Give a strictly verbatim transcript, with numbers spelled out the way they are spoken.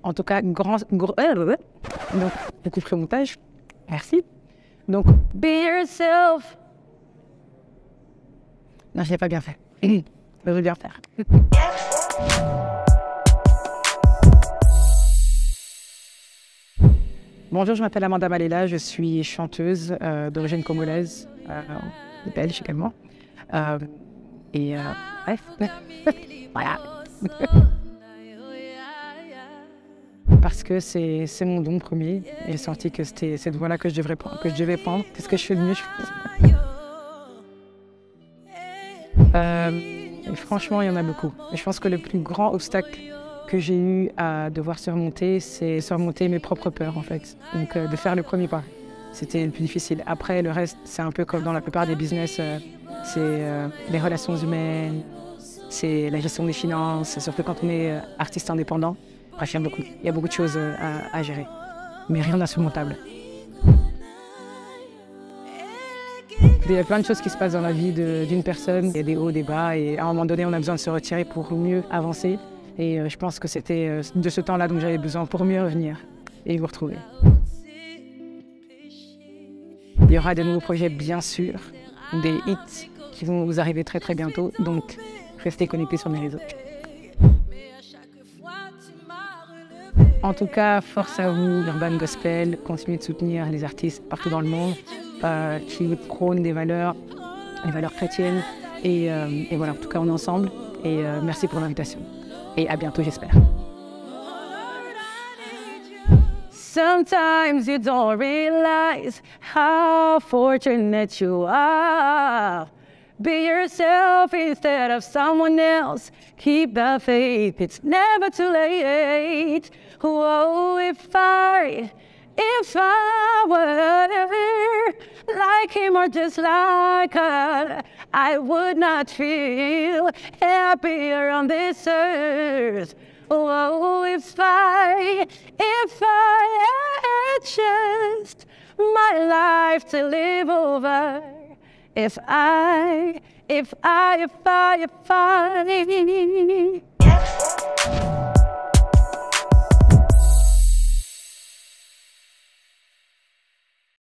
En tout cas, grand... gros, euh, donc, je couperai au montage. Merci. Donc, be yourself. Non, je l'ai pas bien fait. Je veux bien faire. Bonjour, je m'appelle Amanda Malela, je suis chanteuse euh, d'origine congolaise, euh, belge également. Euh, et euh, bref, voilà. Parce que c'est mon don premier. Et j'ai senti que c'était cette voie-là que je devrais prendre, que je devais prendre. Qu'est-ce que je fais de mieux? euh, et franchement, il y en a beaucoup. Et je pense que le plus grand obstacle que j'ai eu à devoir surmonter, c'est surmonter mes propres peurs, en fait. Donc, euh, de faire le premier pas. C'était le plus difficile. Après, le reste, c'est un peu comme dans la plupart des business. Euh, c'est euh, les relations humaines, c'est la gestion des finances, surtout quand on est euh, artiste indépendant. Bref, il y a beaucoup, il y a beaucoup de choses euh, à, à gérer. Mais rien d'insurmontable. Il y a plein de choses qui se passent dans la vie d'une personne. Il y a des hauts, des bas. Et à un moment donné, on a besoin de se retirer pour mieux avancer. Et euh, je pense que c'était euh, de ce temps-là dont j'avais besoin pour mieux revenir et vous retrouver. Il y aura de nouveaux projets, bien sûr, des hits qui vont vous arriver très très bientôt. Donc, restez connectés sur mes réseaux. En tout cas, force à vous, Urban Gospel. Continuez de soutenir les artistes partout dans le monde euh, qui prônent des valeurs, des valeurs chrétiennes. Et, euh, et voilà, en tout cas, on est ensemble. Et euh, merci pour l'invitation. Et à bientôt, j'espère. Sometimes you don't realize how fortunate you are. Be yourself instead of someone else. Keep the faith, it's never too late. Oh, if I, if I were like him or just like her, I would not feel happier on this earth. Oh, if I, if I had just my life to live over. If I, if I, if I, if I...